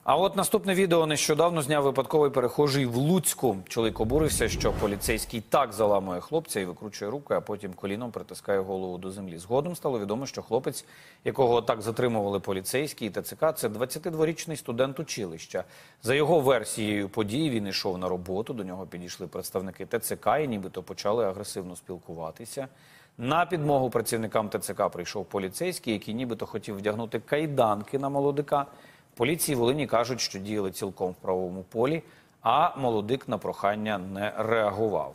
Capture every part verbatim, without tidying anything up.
А от наступне відео нещодавно зняв випадковий перехожий в Луцьку. Чоловік обурився, що поліцейський так заламує хлопця і викручує руки, а потім коліном притискає голову до землі. Згодом стало відомо, що хлопець, якого так затримували поліцейські і ТЦК, це двадцятидворічний студент училища. За його версією подій, він йшов на роботу, до нього підійшли представники ТЦК і нібито почали агресивно спілкуватися. На підмогу працівникам ТЦК прийшов поліцейський, який нібито хотів вдягнути кайданки на молодика. Поліції Волині кажуть, що діяли цілком в правовому полі, а молодик на прохання не реагував.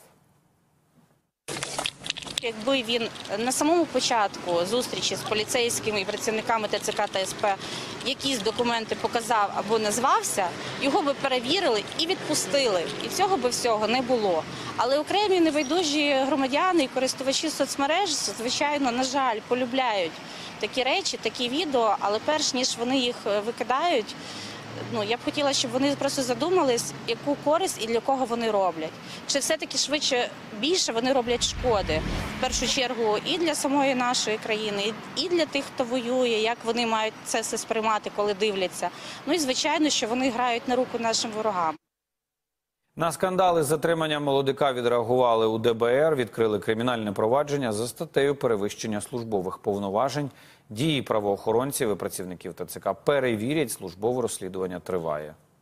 Якби він на самому початку зустрічі з поліцейськими і працівниками ТЦК та СП якісь документи показав або назвався, його би перевірили і відпустили. І цього би всього не було. Але окремі небайдужі громадяни і користувачі соцмереж, звичайно, на жаль, полюбляють такі речі, такі відео, але перш ніж вони їх викидають, ну, я б хотіла, щоб вони просто задумались, яку користь і для кого вони роблять. Чи все-таки швидше більше вони роблять шкоди, в першу чергу, і для самої нашої країни, і для тих, хто воює, як вони мають це все сприймати, коли дивляться. Ну і, звичайно, що вони грають на руку нашим ворогам. На скандали з затриманням молодика відреагували у ДБР, відкрили кримінальне провадження за статтею перевищення службових повноважень. Дії правоохоронців і працівників ТЦК перевірять, службове розслідування триває.